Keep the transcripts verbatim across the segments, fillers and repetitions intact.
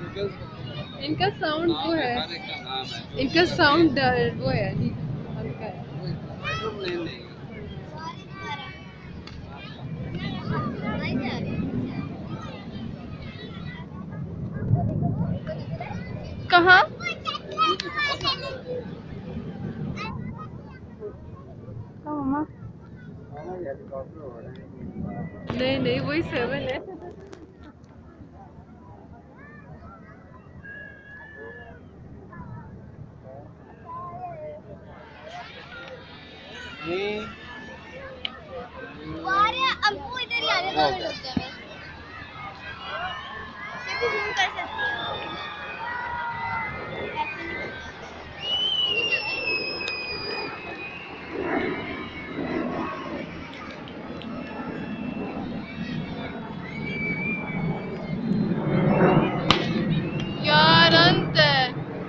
इनका साउंड वो है, इनका साउंड वो है हल्का है। कहाँ? मम्मा नहीं नहीं वही सेवन है। अम्मू इधर ही आ रहे हैं, रुक जा, मैं सिर्फ जूम कर सकती हूँ। यार अंत है।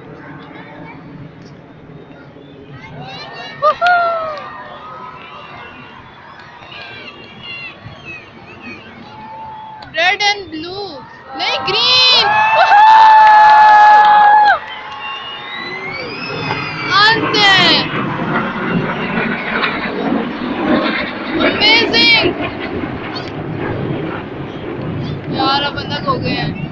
रेड एंड ब्लू नहीं ग्रीन। अंत है। अमेजिंग यार अब अलग हो गए हैं।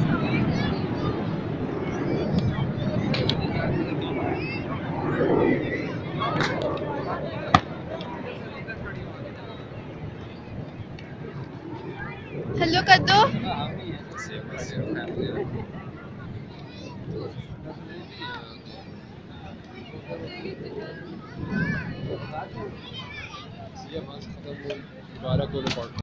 हेलो कर दो। दोबारा को रिकॉर्ड